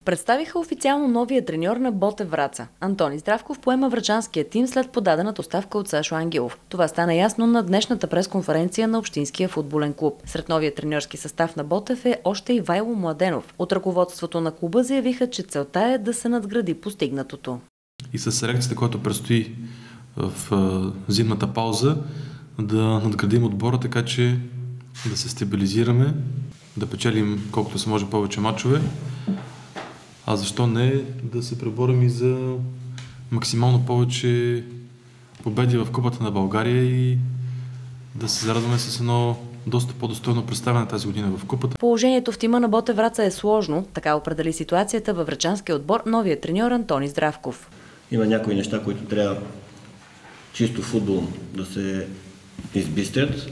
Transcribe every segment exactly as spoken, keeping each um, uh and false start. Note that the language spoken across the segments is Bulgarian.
Представиха официално новия треньор на Ботев Враца. Антони Здравков поема врачанския тим след подадената оставка от Сашо Ангелов. Това стана ясно на днешната пресконференция на Общинския футболен клуб. Сред новия треньорски състав на Ботев е още и Ивайло Младенов. От ръководството на клуба заявиха, че целта е да се надгради постигнатото. И с селекцията, която предстои в зимната пауза, да надградим отбора, така че да се стабилизираме, да печелим колкото се може повече мачове. А защо не да се преборим и за максимално повече победи в Купата на България и да се зарадваме с едно доста по-достойно представяне тази година в Купата. Положението в тима на Ботев Враца е сложно, така определи ситуацията във врачанския отбор новият треньор Антони Здравков. Има някои неща, които трябва чисто футболно да се избистрят,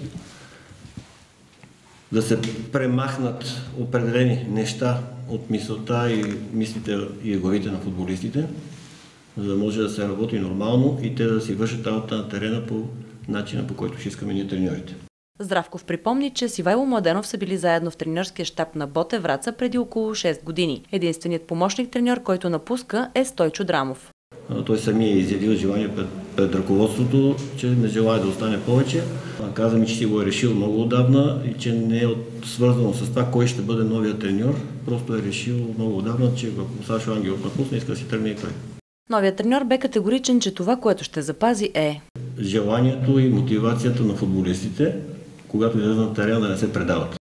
да се премахнат определени неща от мисълта и мислите и главите на футболистите, за да може да се работи нормално и те да си вършат работа на терена по начина, по който ще искаме ние треньорите. Здравков припомни, че с Ивайло Младенов са били заедно в треньорския щаб на Ботев Враца преди около шест години. Единственият помощник треньор, който напуска, е Стойчо Драмов. Той самия е изявил желание пред, пред ръководството, че не желая да остане повече. Каза ми, че си го е решил много отдавна и че не е свързано с това кой ще бъде новия треньор. Просто е решил много отдавна, че ако Сашо Ангелов напусне, иска да си тръгне и той. Новият треньор бе категоричен, че това, което ще запази е желанието и мотивацията на футболистите, когато излезат на терена, да не се предават.